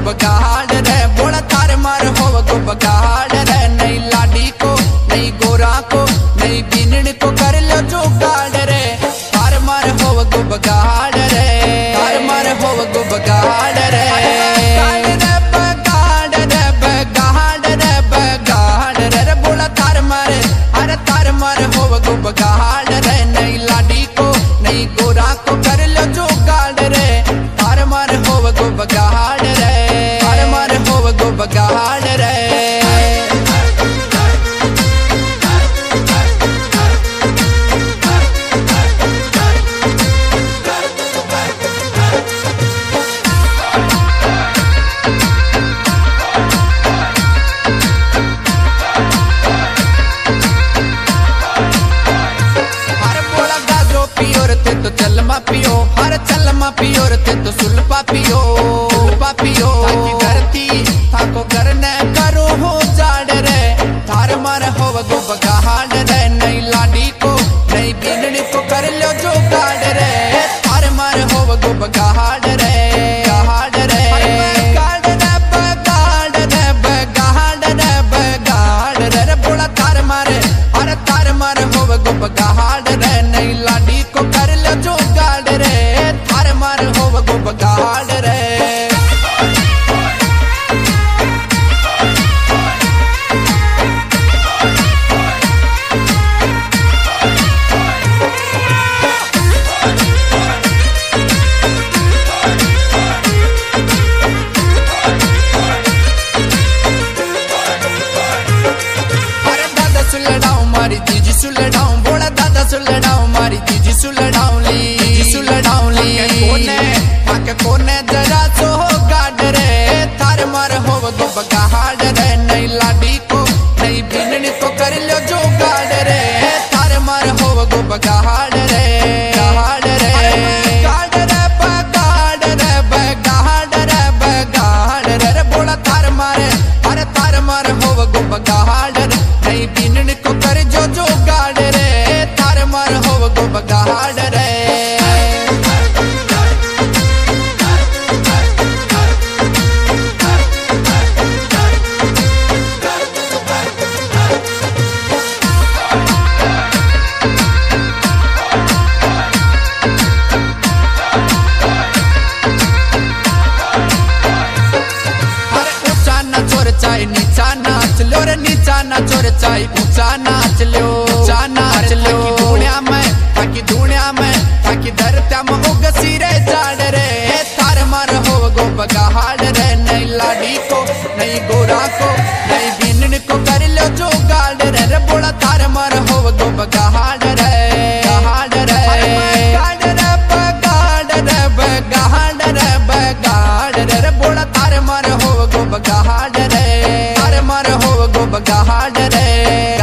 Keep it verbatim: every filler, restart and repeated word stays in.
बगाड़ रे, बोला तार मार हो गो बगाड़ रे। नहीं लाडी को नहीं गोरा को नहीं बीनड़ को कर लो जो गाड़ रे, तार मार हो गो बगाड़ रे, तार मार हो गो बगाड़ रे। बगाड़ रे, नहीं लाडी को नहीं गोरा को कर लो जो गाड़ रे, तार मार हो गो बगाड़ रे, तार मार हो गो बगाड़ रे। तो चलमा पियो हर चलमा पियो रे तो सुलपा पियो सुलपा पियो, ताकि धरती थाको करने करो हो जाड़ रे, थार मार हो गो बगाड़ रे। नहीं लाडी को नहीं बीनड़ी को कर लो जो गाड़ रे, थार मार हो गो बगाड़ रे, गाड़ रे, गाड़ रे, बगाड़ रे, बगाड़ रे, बगाड़ रे, बोला थार मारे हर तार मार हो गो बगाड़ रे। नहीं लाडी को कर लो जो गाड़ रे, थार मार हो गो बगाड़ रे। अरे दादा सुलड़ाऊ मारी जीजी सुलड़ाऊ, बोला दादा सुलड़ाऊ मारी जीजी सुलड़ाऊ ली, जीजी सुलड़ाऊ ली। कोने आके कोने जरा सो गाड़ रे, थार मार हो गो बगाड़ रे। नहीं लाडी को नहीं बीनड़ी को कर लो जो गाड़ रे, थार मार हो गो बगाड़ रे, गाड़ रे, गाड़ रे, बगाड़ रे, बगाड़ रे, बगाड़ रे, बोला थार मारे अरे तार मार हो गो बगाड़ रे। नहीं बीनड़ी को कर जो जो गाड़ रे, थार मार हो गो बगाड़ रे। नीचा नाच लो रे, नीचा नाचो रे चाहे ऊंचा नाच लो, ऊंचा नाच लो। दुनिया में ताकि दुनिया में ताकि धरत्या में उगसी रे जाड़ रे, थार मार हो गो बगाड़ रे। नहीं लाडी को नहीं गोरा को नहीं बीनड़ को कर लो जो गाड़ रे, रे बोला थार मार हो गो बगाड़ रे, गाड़ रे, गाड़ रे, बगाड़ रे, बगाड़ रे, बगाड़ रे, बोला थार मार हो गो बगाड़ रे, थार मार हो गो बगाड़ रे।